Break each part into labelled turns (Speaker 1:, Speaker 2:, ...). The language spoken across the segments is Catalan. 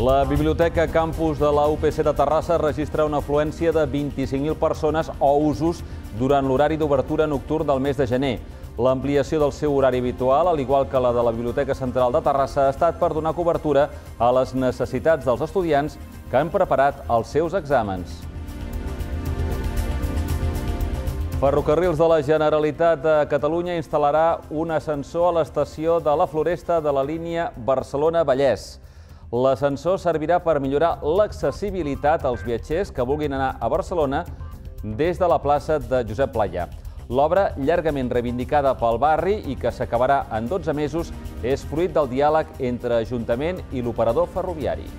Speaker 1: La Biblioteca Campus de la UPC de Terrassa registra una afluència de 25.000 persones o usos durant l'horari d'obertura nocturn del mes de gener. L'ampliació del seu horari habitual, al igual que la de la Biblioteca Central de Terrassa, ha estat per donar cobertura a les necessitats dels estudiants que han preparat els seus exàmens. Ferrocarrils de la Generalitat de Catalunya instal·larà un ascensor a l'estació de la Floresta de la línia Barcelona-Vallès. L'ascensor servirà per millorar l'accessibilitat als viatgers que vulguin anar a Barcelona des de la plaça de Josep Pla. L'obra, llargament reivindicada pel barri i que s'acabarà en 12 mesos, és fruit del diàleg entre Ajuntament i l'operador ferroviari.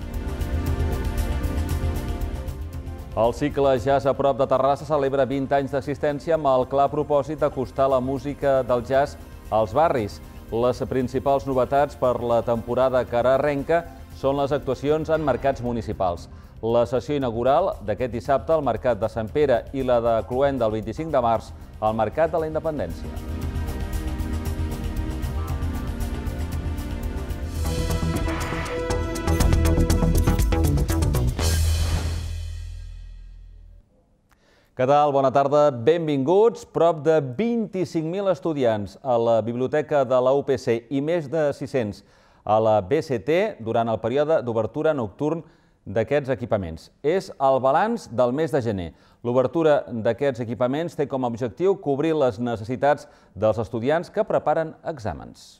Speaker 1: El cicle Jazz a prop de Terrassa celebra 20 anys d'existència amb el clar propòsit d'acostar la música del jazz als barris. Les principals novetats per la temporada que ara arrenca són les actuacions en mercats municipals. La sessió inaugural d'aquest dissabte al Mercat de Sant Pere i la de Cluent del 25 de març al Mercat de la Independència. Què tal? Bona tarda, benvinguts. Prop de 25.000 estudiants a la Biblioteca de la UPC i més de 600 a la BCT durant el període d'obertura nocturn d'aquests equipaments. És el balanç del mes de gener. L'obertura d'aquests equipaments té com a objectiu cobrir les necessitats dels estudiants que preparen exàmens.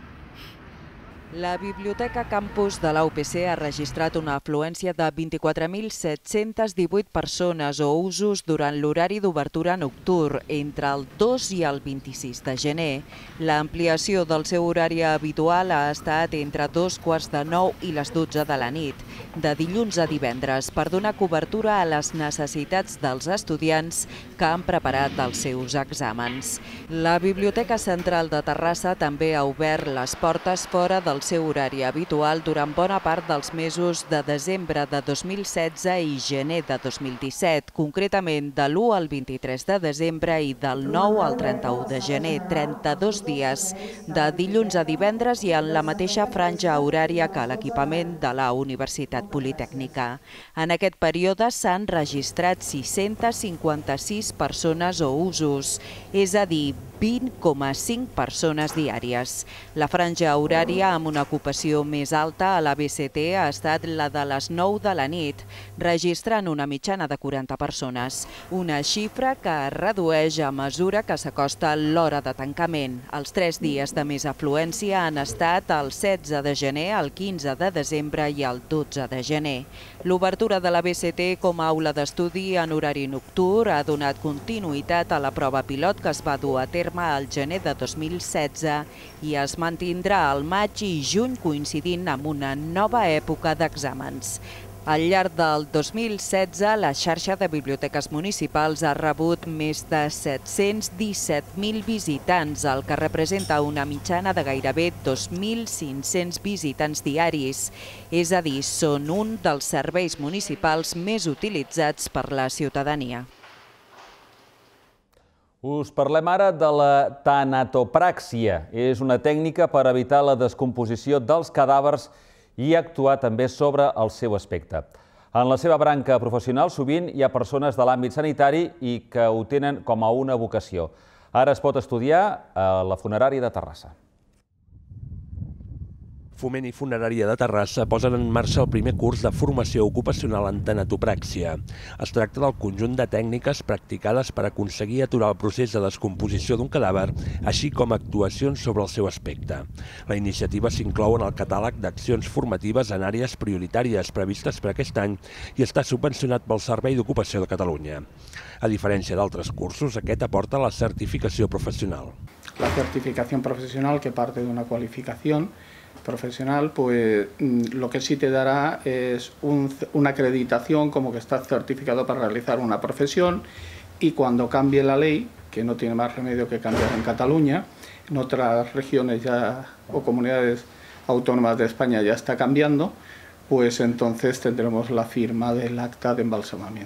Speaker 2: La Biblioteca Campus de la UPC ha registrat una afluència de 24.718 persones o usos durant l'horari d'obertura nocturn entre el 2 i el 26 de gener. L'ampliació del seu horari habitual ha estat entre 2:15 i les 12 de la nit, de dilluns a divendres, per donar cobertura a les necessitats dels estudiants que han preparat els seus exàmens. La Biblioteca Central de Terrassa també ha obert les portes fora del seu horari habitual durant bona part dels mesos de desembre de 2016 i gener de 2017, concretament de l'1 al 23 de desembre i del 9 al 31 de gener, 32 dies, de dilluns a divendres i en la mateixa franja horària que l'equipament de la Universitat Politècnica. En aquest període s'han registrat 656 persones o usos, és a dir, 20,5 persones diàries. La franja horària amb una ocupació més alta a la BCT ha estat la de les 9 de la nit, registrant una mitjana de 40 persones, una xifra que es redueix a mesura que s'acosta l'hora de tancament. Els 3 dies de més afluència han estat el 16 de gener, el 15 de desembre i el 12 de gener. L'obertura de la BCT com a aula d'estudi en horari nocturn ha donat continuïtat a la prova pilot que es va dur a terme al gener de 2016 i es mantindrà al maig i juny coincidint amb una nova època d'exàmens. Al llarg del 2016, la xarxa de biblioteques municipals ha rebut més de 717.000 visitants, el que representa una mitjana de gairebé 2.500 visitants diaris. És a dir, són un dels serveis municipals més utilitzats per la ciutadania.
Speaker 1: Us parlem ara de la tanatopràxia. És una tècnica per evitar la descomposició dels cadàvers i actuar també sobre el seu aspecte. En la seva branca professional sovint hi ha persones de l'àmbit sanitari i que ho tenen com a una vocació. Ara es pot estudiar a la funerària de Terrassa.
Speaker 3: Foment i Funerària de Terrassa posen en marxa el primer curs de formació ocupacional en tanatopràxia. Es tracta del conjunt de tècniques practicades per aconseguir aturar el procés de descomposició d'un cadàver, així com actuacions sobre el seu aspecte. La iniciativa s'inclou en el catàleg d'accions formatives en àrees prioritàries previstes per aquest any i està subvencionat pel Servei d'Ocupació de Catalunya. A diferència d'altres cursos, aquest aporta la certificació professional.
Speaker 4: La certificación profesional, que parte de una cualificación profesional, pues lo que sí te dará es una acreditación como que estás certificado para realizar una profesión, y cuando cambie la ley, que no tiene más remedio que cambiar en Cataluña, en otras regiones ya o comunidades autónomas de España ya está cambiando, pues entonces tendremos la firma del acta de embalsamamiento.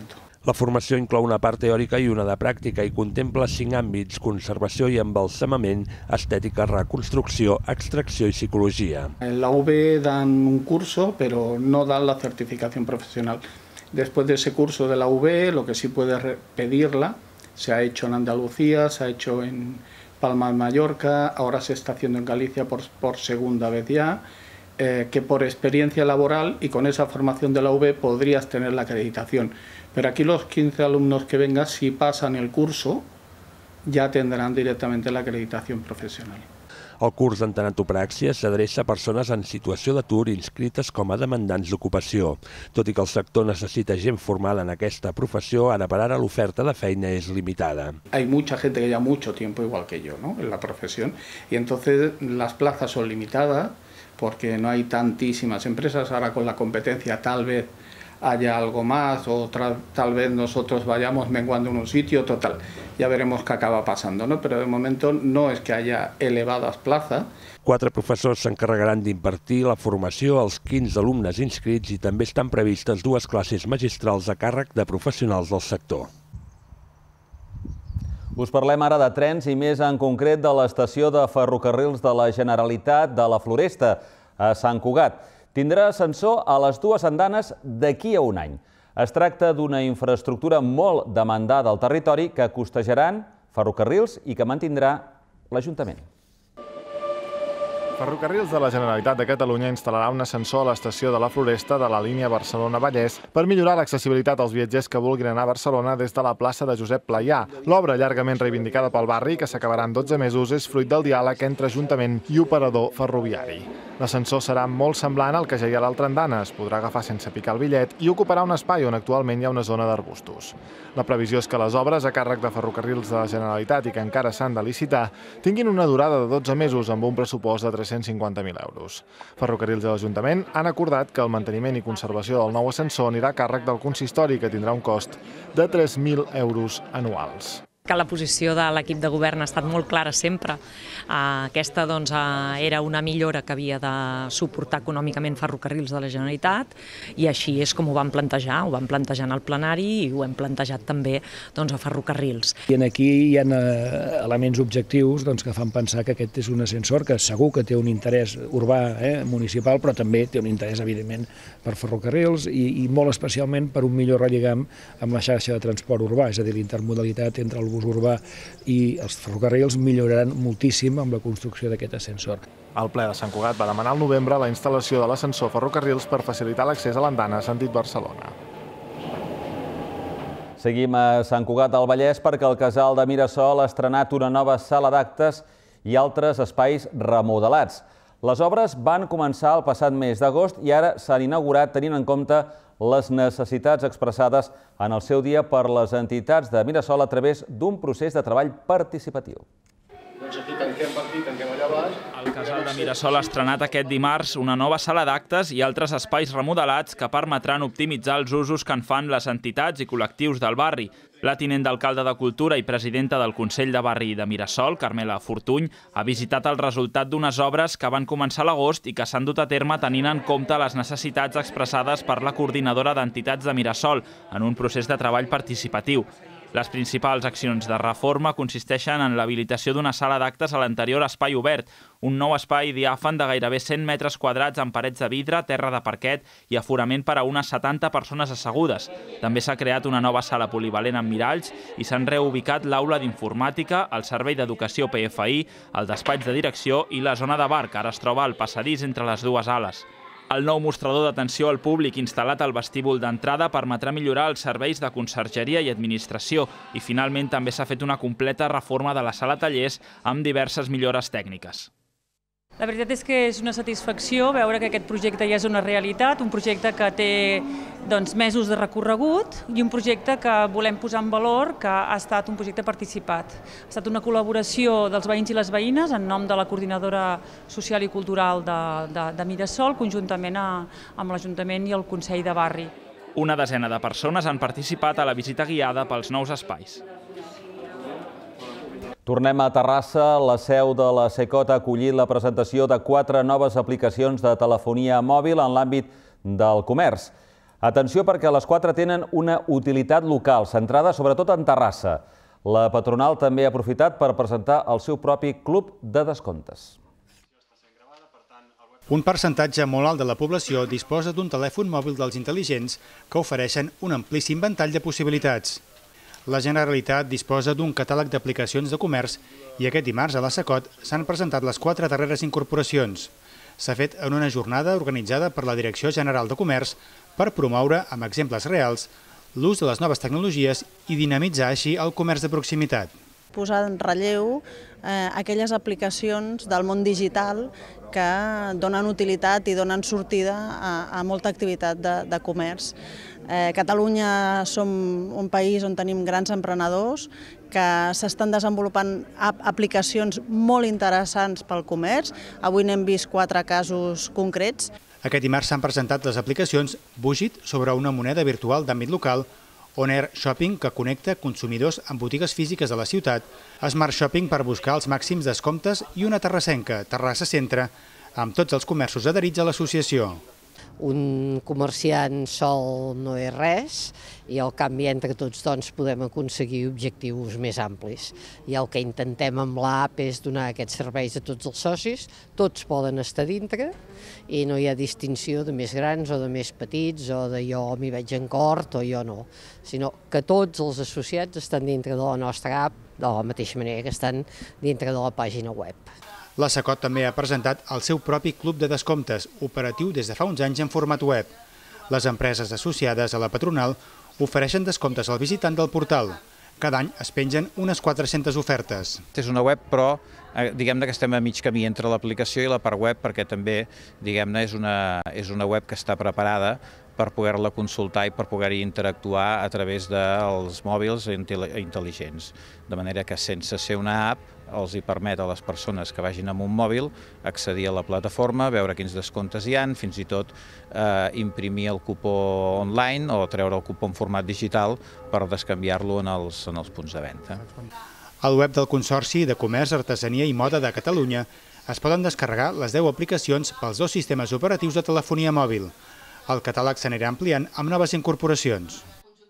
Speaker 3: La formació inclou una part teòrica i una de pràctica i contempla 5 àmbits: conservació i embalsamament, estètica, reconstrucció, extracció y psicología.
Speaker 4: En la UB dan un curso, pero no dan la certificación profesional. Después de ese curso de la UB, lo que sí puede pedirla, se ha hecho en Andalucía, se ha hecho en Palma de Mallorca, ahora se está haciendo en Galicia por segunda vez ya, que por experiencia laboral y con esa formación de la UB podrías tener la acreditación. Pero aquí los 15 alumnos que vengan, si pasan el curso, ja tindran directament l'acreditació professional.
Speaker 3: El curs d'antenatopràxia s'adreça a persones en situació d'atur inscrites com a demandants d'ocupació. Tot i que el sector necessita gent formada en aquesta professió, ara per ara l'oferta de feina és limitada.
Speaker 4: Hay mucha gente que lleva mucho tiempo, igual que yo, ¿no?, en la profesión, y entonces las plazas son limitadas porque no hay tantísimas empresas. Ahora con la competencia tal vez haya algo más o tal vez nosotros vayamos menguando en un sitio, total, ya veremos qué acaba pasando, ¿no? Pero de momento no es que haya elevadas plazas.
Speaker 3: 4 professors s'encarregaran d'impartir la formació als 15 alumnes inscrits i també estan previstes 2 classes magistrals a càrrec de professionals del sector.
Speaker 1: Us parlem ara de trens i més en concret de l'estació de ferrocarrils de la Generalitat de la Floresta, a Sant Cugat. Tindrà ascensor a les 2 andanes d'aquí a un any. Es tracta d'una infraestructura molt demandada al territori que costejaran ferrocarrils i que mantindrà l'Ajuntament.
Speaker 5: Ferrocarrils de la Generalitat de Catalunya instal·larà un ascensor a l'estació de la Floresta de la línia Barcelona-Vallès per millorar l'accessibilitat als viatgers que vulguin anar a Barcelona des de la plaça de Josep Playà. L'obra, llargament reivindicada pel barri, que s'acabarà en 12 mesos, és fruit del diàleg entre Ajuntament i operador ferroviari. L'ascensor serà molt semblant al que ja hi ha a l'altra andana, es podrà agafar sense picar el bitllet i ocuparà un espai on actualment hi ha una zona d'arbustos. La previsió és que les obres a càrrec de Ferrocarrils de la Generalitat i que encara s'han de licitar tinguin una durada de 12 mesos amb un pressupost de 350.000 euros. Ferrocarrils de l'Ajuntament han acordat que el manteniment i conservació del nou ascensor anirà a càrrec del consistori, que tindrà un cost de 3.000 euros anuals.
Speaker 6: Que la posició de l'equip de govern ha estat molt clara sempre. Aquesta era una millora que havia de suportar econòmicament Ferrocarrils de la Generalitat i així és com ho vam plantejar en el plenari i ho hem plantejat també a Ferrocarrils.
Speaker 7: I aquí hi ha elements objectius que fan pensar que aquest és un ascensor que segur que té un interès urbà municipal, però també té un interès evidentment per Ferrocarrils i molt especialment per un millor relligam amb la xarxa de transport urbà, és a dir, l'intermodalitat entre el bus urbà i els ferrocarrils milloraran moltíssim amb la construcció d'aquest ascensor.
Speaker 5: El ple de Sant Cugat va demanar al novembre la instal·lació de l'ascensor Ferrocarrils per facilitar l'accés a l'andana sentit Barcelona.
Speaker 1: Seguim a Sant Cugat del Vallès perquè el Casal de Mirasol ha estrenat una nova sala d'actes i altres espais remodelats. Les obres van començar el passat mes d'agost i ara s'han inaugurat tenint en compte les necessitats expressades en el seu dia per les entitats de Mirasol a través d'un procés de treball participatiu.
Speaker 8: Doncs aquí tanquem allà baix. El Casal de Mirasol ha estrenat aquest dimarts una nova sala d'actes i altres espais remodelats que permetran optimitzar els usos que en fan les entitats i col·lectius del barri. La tinent d'alcalde de Cultura i presidenta del Consell de Barri de Mirasol, Carmela Fortuny, ha visitat el resultat d'unes obres que van començar a l'agost i que s'han dut a terme tenint en compte les necessitats expressades per la coordinadora d'entitats de Mirasol en un procés de treball participatiu. Les principals accions de reforma consisteixen en l'habilitació d'una sala d'actes a l'anterior espai obert, un nou espai diàfan de gairebé 100 metres quadrats amb parets de vidre, terra de parquet i aforament per a unes 70 persones assegudes. També s'ha creat una nova sala polivalent amb miralls i s'han reubicat l'aula d'informàtica, el servei d'educació PFI, el despatx de direcció i la zona de bar, que ara es troba al passadís entre les dues ales. El nou mostrador d'atenció al públic instal·lat al vestíbul d'entrada permetrà millorar els serveis de consergeria i administració i finalment també s'ha fet una completa reforma de la sala tallers amb diverses millores tècniques.
Speaker 9: La veritat és que és una satisfacció veure que aquest projecte ja és una realitat, un projecte que té mesos de recorregut i un projecte que volem posar en valor que ha estat un projecte participat. Ha estat una col·laboració dels veïns i les veïnes en nom de la Coordinadora Social i Cultural de Mirasol, conjuntament amb l'Ajuntament i el Consell de Barri.
Speaker 8: Una desena de persones han participat a la visita guiada pels nous espais.
Speaker 1: Tornem a Terrassa. La seu de la Secot ha acollit la presentació de 4 noves aplicacions de telefonia mòbil en l'àmbit del comerç. Atenció perquè les 4 tenen una utilitat local, centrada sobretot en Terrassa. La patronal també ha aprofitat per presentar el seu propi club de descomptes.
Speaker 10: Un percentatge molt alt de la població disposa d'un telèfon mòbil dels intel·ligents que ofereixen un amplíssim ventall de possibilitats. La Generalitat disposa d'un catàleg d'aplicacions de comerç i aquest dimarts a la SACOT s'han presentat les 4 darreres incorporacions. S'ha fet en una jornada organitzada per la Direcció General de Comerç per promoure, amb exemples reals, l'ús de les noves tecnologies i dinamitzar així el comerç de proximitat.
Speaker 11: Posar en relleu aquelles aplicacions del món digital que donen utilitat i donen sortida a molta activitat de comerç. A Catalunya som un país on tenim grans emprenedors que s'estan desenvolupant aplicacions molt interessants pel comerç. Avui n'hem vist 4 casos concrets.
Speaker 10: Aquest dimarts s'han presentat les aplicacions Bugit sobre una moneda virtual d'àmbit local, On Air Shopping, que connecta consumidors amb botigues físiques de la ciutat, Smart Shopping per buscar els màxims descomptes i una terrassenca, Terrassa Centre, amb tots els comerços adherits a l'associació.
Speaker 12: Un comerciant sol no és res i al canvi entre tots doncs, podem aconseguir objectius més amplis. I el que intentem amb l'app és donar aquests serveis a tots els socis, tots poden estar dintre i no hi ha distinció de més grans o de més petits o de jo m'hi veig en cort o jo no, sinó que tots els associats estan dintre de la nostra app de la mateixa manera que estan dintre de la pàgina web.
Speaker 10: La SACOT també ha presentat el seu propi club de descomptes, operatiu des de fa uns anys en format web. Les empreses associades a la patronal ofereixen descomptes al visitant del portal. Cada any es pengen unes 400 ofertes.
Speaker 13: És una web, però diguem-ne que estem a mig camí entre l'aplicació i la part web, perquè també diguem-ne és una web que està preparada per poder-la consultar i per poder-hi interactuar a través dels mòbils intel·ligents. De manera que sense ser una app els hi permet a les persones que vagin amb un mòbil accedir a la plataforma, veure quins descomptes hi ha, fins i tot imprimir el cupó online o treure el cupó en format digital per descanviar-lo en els punts de venda.
Speaker 10: Al web del Consorci de Comerç, Artesania i Moda de Catalunya es poden descarregar les 10 aplicacions pels 2 sistemes operatius de telefonia mòbil. El catàleg s'anirà ampliant amb noves incorporacions.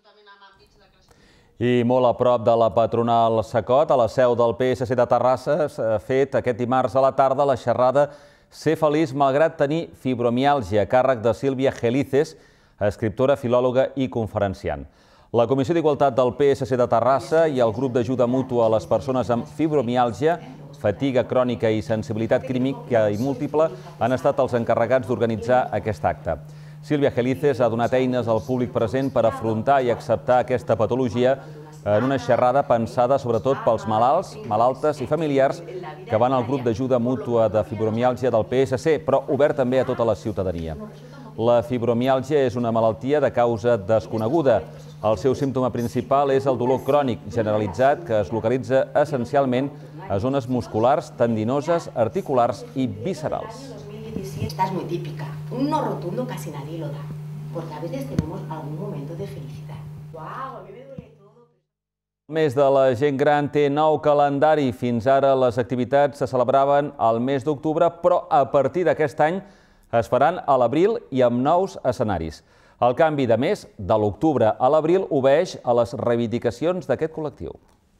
Speaker 1: I molt a prop de la patronal SACOT, a la seu del PSC de Terrassa, s'ha fet aquest dimarts a la tarda la xerrada Ser feliç malgrat tenir fibromiàlgia, a càrrec de Sílvia Gelices, escriptora, filòloga i conferenciant. La Comissió d'Igualtat del PSC de Terrassa i el grup d'ajuda mútua a les persones amb fibromiàlgia, fatiga crònica i sensibilitat química i múltiple han estat els encarregats d'organitzar aquest acte. Sílvia Gelices ha donat eines al públic present per afrontar i acceptar aquesta patologia en una xerrada pensada sobretot pels malalts, malaltes i familiars que van al grup d'ajuda mútua de fibromiàlgia del PSC, però obert també a tota la ciutadania. La fibromiàlgia és una malaltia de causa desconeguda. El seu símptoma principal és el dolor crònic generalitzat que es localitza essencialment a zones musculars, tendinoses, articulars i viscerals.
Speaker 14: Esta es muy típica. Un no rotundo casi nadie lo da, porque a veces tenemos algún momento de felicidad. ¡Guau! A mí me duele todo.
Speaker 1: El mes de la gent gran té nou calendari. Fins ara les activitats se celebraven al mes d'octubre, però a partir d'aquest any es faran a l'abril i amb nous escenaris. El canvi de mes, de l'octubre a l'abril, obeeix a les reivindicacions d'aquest col·lectiu.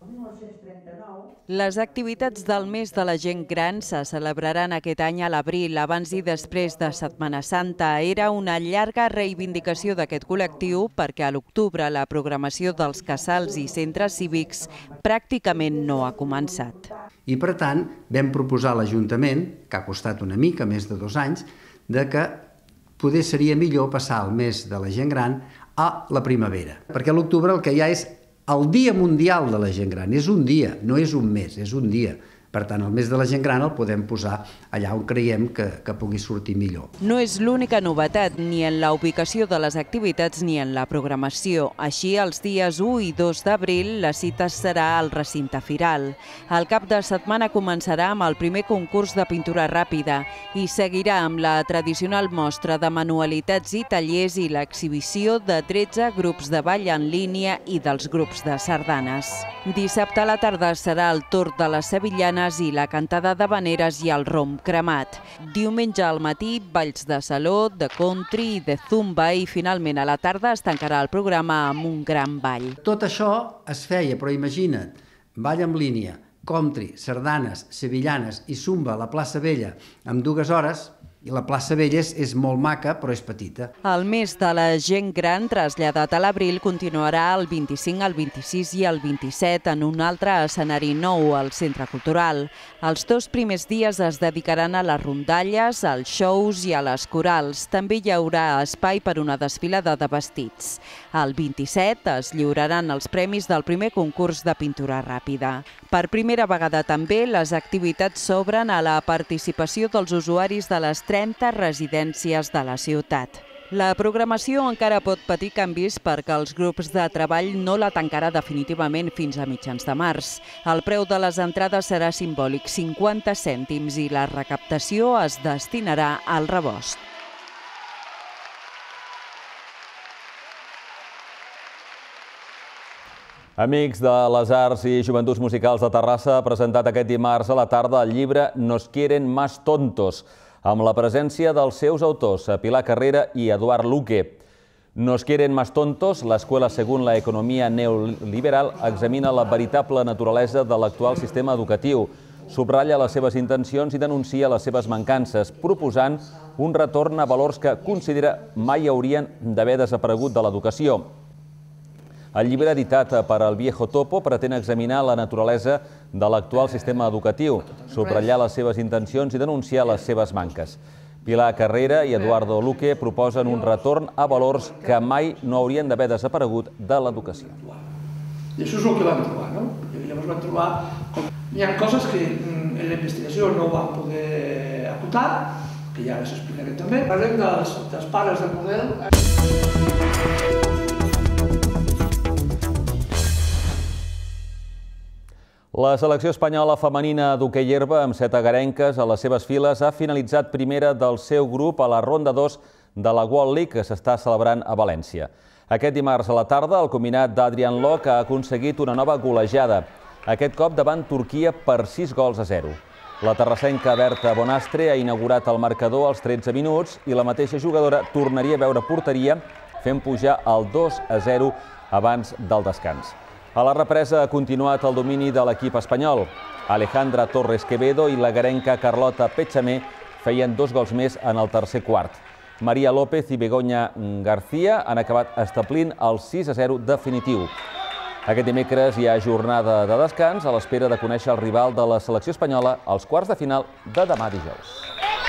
Speaker 2: Les activitats del mes de la gent gran se celebraran aquest any a l'abril, abans i després de Setmana Santa. Era una llarga reivindicació d'aquest col·lectiu perquè a l'octubre la programació dels casals i centres cívics pràcticament no ha començat.
Speaker 15: I per tant vam proposar a l'Ajuntament, que ha costat una mica més de 2 anys, que poder seria millor passar el mes de la gent gran a la primavera. Perquè a l'octubre el que hi ha és el Dia Mundial de la Gent Gran. És un dia, no és un mes, és un dia. Per tant, el mes de la gent gran el podem posar allà on creiem que pugui sortir millor.
Speaker 2: No és l'única novetat, ni en la ubicació de les activitats ni en la programació. Així, els dies 1 i 2 d'abril, la cita serà al recinte firal. El cap de setmana començarà amb el primer concurs de pintura ràpida i seguirà amb la tradicional mostra de manualitats i tallers i l'exhibició de 13 grups de ball en línia i dels grups de sardanes. Dissabte a la tarda serà el torn de les sevillanes sardanes i la cantada d'havaneres i el rom cremat. Diumenge al matí, balls de saló, de country i de zumba i finalment a la tarda es tancarà el programa amb un gran ball.
Speaker 15: Tot això es feia, però imagina't, ball en línia, country, sardanes, sevillanes i zumba a la plaça Vella en 2 hores. I la plaça Vella és molt maca, però és petita.
Speaker 2: El mes de la gent gran, traslladat a l'abril, continuarà el 25, el 26 i el 27 en un altre escenari nou, al Centre Cultural. Els 2 primers dies es dedicaran a les rondalles, als shows i a les corals. També hi haurà espai per una desfilada de vestits. El 27 es lliuraran els premis del primer concurs de pintura ràpida. Per primera vegada també, les activitats s'obren a la participació dels usuaris de les 30 residències de la ciutat. La programació encara pot patir canvis perquè els grups de treball no la tancarà definitivament fins a mitjans de març. El preu de les entrades serà simbòlic, 50 cèntims, i la recaptació es destinarà al rebost.
Speaker 1: Amics de les Arts i Joventuts Musicals de Terrassa ha presentat aquest dimarts a la tarda el llibre Nos quieren más tontos, amb la presència dels seus autors, Pilar Carrera i Eduard Luque. Nos quieren más tontos, l'escola según la economia neoliberal examina la veritable naturalesa de l'actual sistema educatiu, subratlla les seves intencions i denuncia les seves mancances, proposant un retorn a valors que considera mai haurien d'haver desaparegut de l'educació. El llibre editat per El Viejo Topo pretén examinar la naturalesa de l'actual sistema educatiu, subratllar les seves intencions i denunciar les seves manques. Pilar Carrera i Eduardo Luque proposen un retorn a valors que mai no haurien d'haver desaparegut de l'educació.
Speaker 16: I això és el que vam trobar, no? Llavors vam trobar com hi ha coses que en la investigació no vam poder acotar, que ja les explicarem també. Parlem dels pares del model.
Speaker 1: La selecció espanyola femenina d'hoquei herba, amb 7 agarenques a les seves files, ha finalitzat primera del seu grup a la ronda 2 de la World League, que s'està celebrant a València. Aquest dimarts a la tarda, el combinat d'Adrian Lok ha aconseguit una nova golejada, aquest cop davant Turquia per 6-0. La terrassenca Berta Bonastre ha inaugurat el marcador als 13 minuts i la mateixa jugadora tornaria a veure porteria, fent pujar el 2-0 abans del descans. A la represa ha continuat el domini de l'equip espanyol. Alejandra Torres Quevedo i la garenca Carlota Pechamé feien 2 gols més en el tercer quart. Maria López i Begoña García han acabat establint el 6-0 definitiu. Aquest dimecres hi ha jornada de descans a l'espera de conèixer el rival de la selecció espanyola als quarts de final de demà dijous.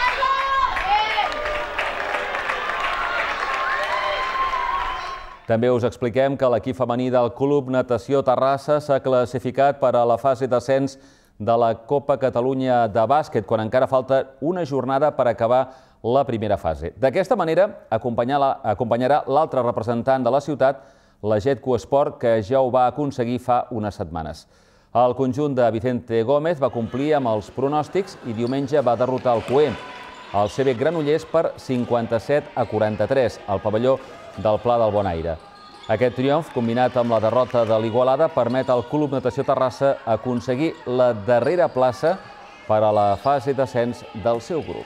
Speaker 1: També us expliquem que l'equip femení del Club Natació Terrassa s'ha classificat per a la fase d'ascens de la Copa Catalunya de bàsquet, quan encara falta una jornada per acabar la primera fase. D'aquesta manera, acompanyarà l'altre representant de la ciutat, la Jetco Esport, que ja ho va aconseguir fa unes setmanes. El conjunt de Vicente Gómez va complir amb els pronòstics i diumenge va derrotar el CUE, el CB Granollers, per 57-43, al pavelló del Pla del Bonaire. Aquest triomf, combinat amb la derrota de l'Igualada, permet al Club Natació Terrassa aconseguir la darrera plaça per a la fase d'ascens del seu grup.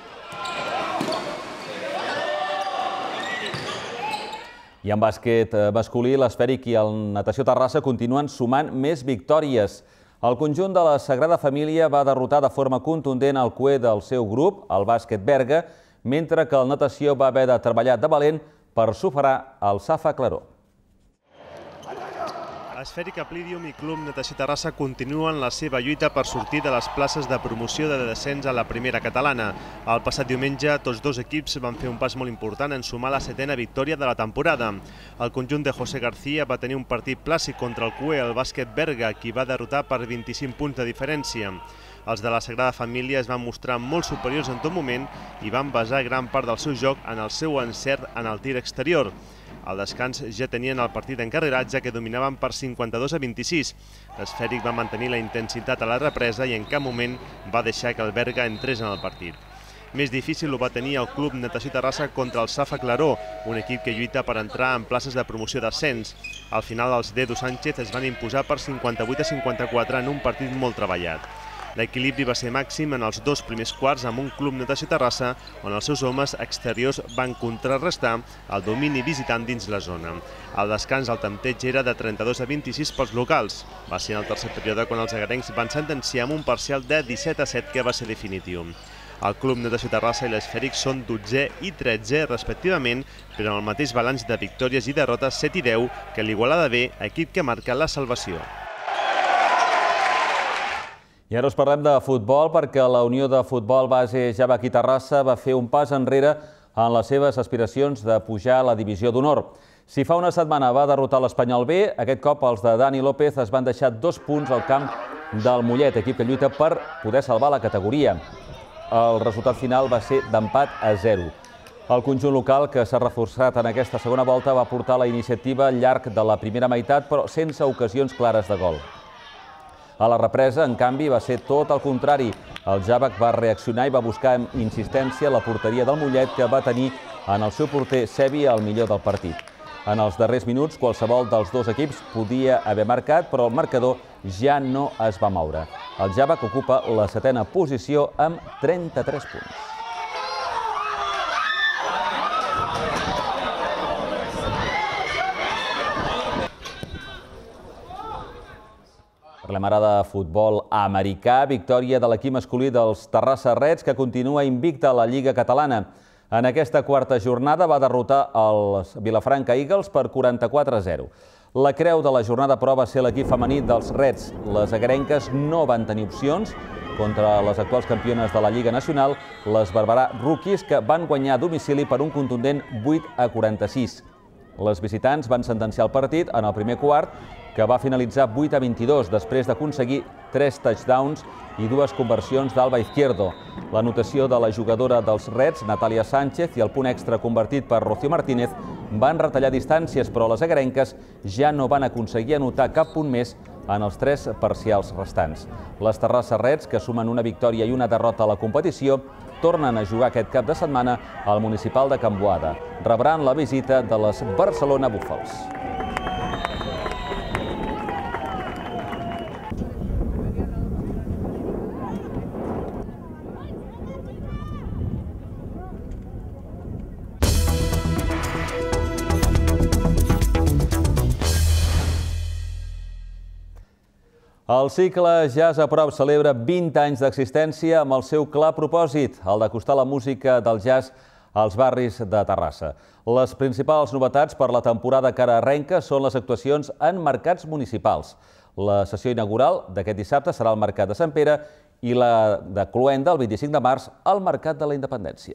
Speaker 1: I en bàsquet masculí, l'Esfèric i el Natació Terrassa continuen sumant més victòries. El conjunt de la Sagrada Família va derrotar de forma contundent el CUE del seu grup, el Bàsquet Berga, mentre que el Natació va haver de treballar de valent per superar el Safa Claró.
Speaker 17: Esfèric Aplidium i Club Natació Terrassa continuen la seva lluita per sortir de les places de promoció de descens a la primera catalana. El passat diumenge, tots dos equips van fer un pas molt important en sumar la 7a victòria de la temporada. El conjunt de José García va tenir un partit plàcid contra el CUE, el Bàsquet Berga, qui va derrotar per 25 punts de diferència. Els de la Sagrada Família es van mostrar molt superiors en tot moment i van basar gran part del seu joc en el seu encert en el tir exterior. Al descans ja tenien el partit encarregat, ja que dominaven per 52-26. L'Esfèric va mantenir la intensitat a la represa i en cap moment va deixar que el Berga entrés en el partit. Més difícil ho va tenir el Club Natació Terrassa contra el Safa Claró, un equip que lluita per entrar en places de promoció d'ascens. Al final, els Dedo Sánchez es van imposar per 58-54 en un partit molt treballat. L'equilibri va ser màxim en els 2 primers quarts amb un Club Natació Terrassa on els seus homes exteriors van contrarrestar el domini visitant dins la zona. Al descans el tempteig era de 32-26 pels locals. Va ser en el tercer període quan els agarencs van sentenciar amb un parcial de 17-7 que va ser definitiu. El Club Natació Terrassa i l'Esfèric són 12è i 13è respectivament, però amb el mateix balanç de victòries i derrotes 7 i 10 que l'Igualada B, equip que marca la salvació.
Speaker 1: I ara us parlem de futbol perquè la Unió de Futbol Base Javac i Terrassa va fer un pas enrere en les seves aspiracions de pujar a la divisió d'honor. Si fa una setmana va derrotar l'Espanyol B, aquest cop els de Dani López es van deixar 2 punts al camp del Mollet, equip que lluita per poder salvar la categoria. El resultat final va ser d'empat a 0. El conjunt local, que s'ha reforçat en aquesta segona volta, va portar la iniciativa al llarg de la primera meitat, però sense ocasions clares de gol. A la represa, en canvi, va ser tot el contrari. El Javac va reaccionar i va buscar amb insistència la porteria del Mollet, que va tenir en el seu porter Sebi el millor del partit. En els darrers minuts, qualsevol dels 2 equips podia haver marcat, però el marcador ja no es va moure. El Javac ocupa la 7a posició amb 33 punts. Parlem ara de futbol americà. Victòria de l'equip masculí dels Terrassa Reds, que continua invicta a la Lliga Catalana. En aquesta quarta jornada va derrotar els Vilafranca Eagles per 44-0. La creu de la jornada però va ser l'equip femení dels Reds. Les agarenques no van tenir opcions contra les actuals campiones de la Lliga Nacional, les Barberà Rookies, que van guanyar a domicili per un contundent 8-46. Les visitants van sentenciar el partit en el primer quart, que va finalitzar 8-22, després d'aconseguir 3 touchdowns i 2 conversions d'Alba Izquierdo. L'anotació de la jugadora dels Reds, Natàlia Sánchez, i el punt extra convertit per Rocío Martínez van retallar distàncies, però les agarenques ja no van aconseguir anotar cap punt més en els 3 parcials restants. Les Terrassa Reds, que sumen una victòria i una derrota a la competició, tornen a jugar aquest cap de setmana al municipal de Can Boada. Rebran la visita de les Barcelona Búfals. El cicle Jazz a Prop celebra 20 anys d'existència amb el seu clar propòsit, el d'acostar la música del jazz als barris de Terrassa. Les principals novetats per la temporada que ara arrenca són les actuacions en mercats municipals. La sessió inaugural d'aquest dissabte serà al Mercat de Sant Pere i la de Cluenda, el 25 de març, al Mercat de la Independència.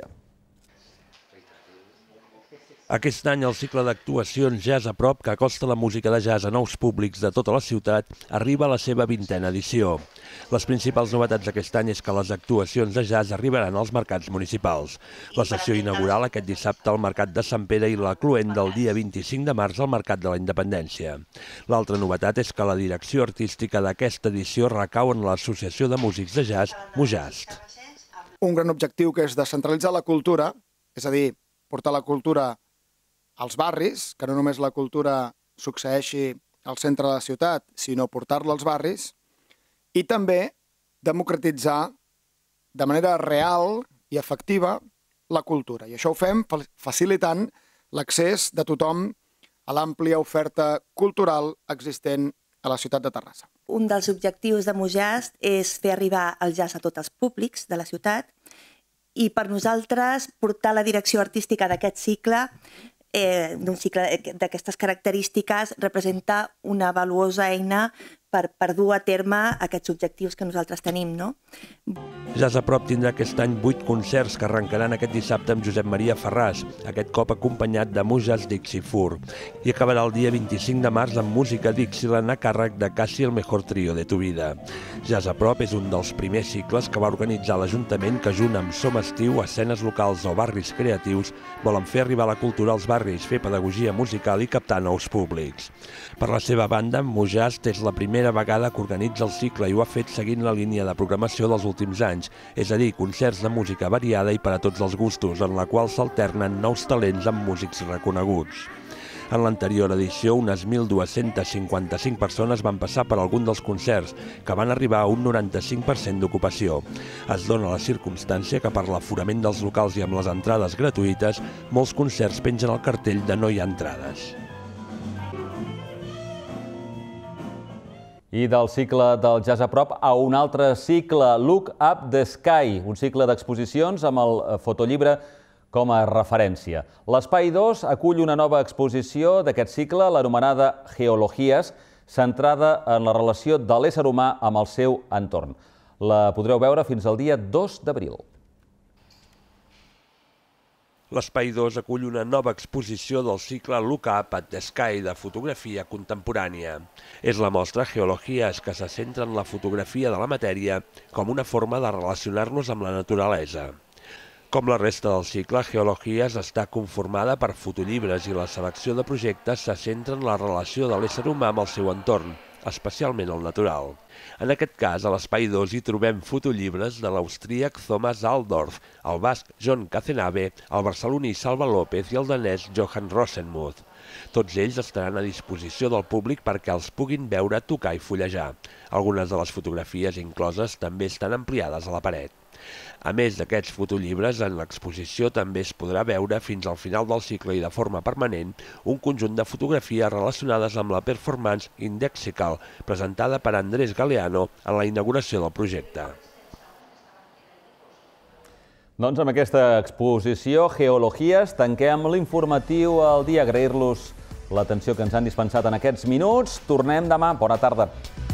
Speaker 3: Aquest any el cicle d'actuacions Jazz a Prop, que acosta la música de jazz a nous públics de tota la ciutat, arriba a la seva 20a edició. Les principals novetats d'aquest any és que les actuacions de jazz arribaran als mercats municipals. La sessió inaugural aquest dissabte al Mercat de Sant Pere i la Cluenda el dia 25 de març al Mercat de la Independència. L'altra novetat és que la direcció artística d'aquesta edició recau en l'Associació de Músics de Jazz, Mujast.
Speaker 18: Un gran objectiu que és descentralitzar la cultura, és a dir, portar la cultura als barris, que no només la cultura succeeixi al centre de la ciutat, sinó portar-la als barris, i també democratitzar de manera real i efectiva la cultura. I això ho fem facilitant l'accés de tothom a l'àmplia oferta cultural existent a la ciutat de Terrassa.
Speaker 19: Un dels objectius de Mujast és fer arribar el jazz a tots els públics de la ciutat i per nosaltres portar la direcció artística d'aquest cicle d'un cicle d'aquestes característiques representa una valuosa eina per dur a terme aquests objectius que nosaltres tenim, no?
Speaker 3: Jazz a Prop tindrà aquest any 8 concerts que arrencaran aquest dissabte amb Josep Maria Ferràs, aquest cop acompanyat de Mujast Dixie Fur, i acabarà el dia 25 de març amb música Dixieland a càrrec de Casi el mejor trío de tu vida. Jazz a Prop és un dels primers cicles que va organitzar l'Ajuntament que, junt amb Som Estiu, escenes locals o barris creatius, volen fer arribar la cultura als barris, fer pedagogia musical i captar nous públics. Per la seva banda, Mujast és la primera vegada que organitza el cicle i ho ha fet seguint la línia de programació dels últims anys, és a dir, concerts de música variada i per a tots els gustos, en la qual s'alternen nous talents amb músics reconeguts. En l'anterior edició, unes 1.255 persones van passar per algun dels concerts, que van arribar a un 95% d'ocupació. Es dona la circumstància que per l'aforament dels locals i amb les entrades gratuïtes, molts concerts pengen el cartell de no hi ha entrades.
Speaker 1: I del cicle del Jazz a prop a un altre cicle, Look Up the Sky, un cicle d'exposicions amb el fotollibre com a referència. L'Espai 2 acull una nova exposició d'aquest cicle, l'anomenada Geologies, centrada en la relació de l'ésser humà amb el seu entorn. La podreu veure fins al dia 2 d'abril.
Speaker 3: L'Espai 2 acull una nova exposició del cicle Look Up at the Sky de fotografia contemporània. És la mostra Geologies que se centra en la fotografia de la matèria com una forma de relacionar-nos amb la naturalesa. Com la resta del cicle, Geologies està conformada per fotollibres i la selecció de projectes se centra en la relació de l'ésser humà amb el seu entorn, especialment el natural. En aquest cas, a l'Espai 2 hi trobem fotollibres de l'austríac Thomas Altdorf, el basc John Cazenave, el barceloní Salva López i el danès Johan Rosenmuth. Tots ells estaran a disposició del públic perquè els puguin veure, tocar i fullejar. Algunes de les fotografies incloses també estan ampliades a la paret. A més d'aquests fotollibres, en l'exposició també es podrà veure fins al final del cicle i de forma permanent un conjunt de fotografies relacionades amb la performance Indexical, presentada per Andrés Galeano en la inauguració del projecte.
Speaker 1: Doncs amb aquesta exposició, Geologies, tanquem l'informatiu al dia. Agrair-los l'atenció que ens han dispensat en aquests minuts. Tornem demà. Bona tarda.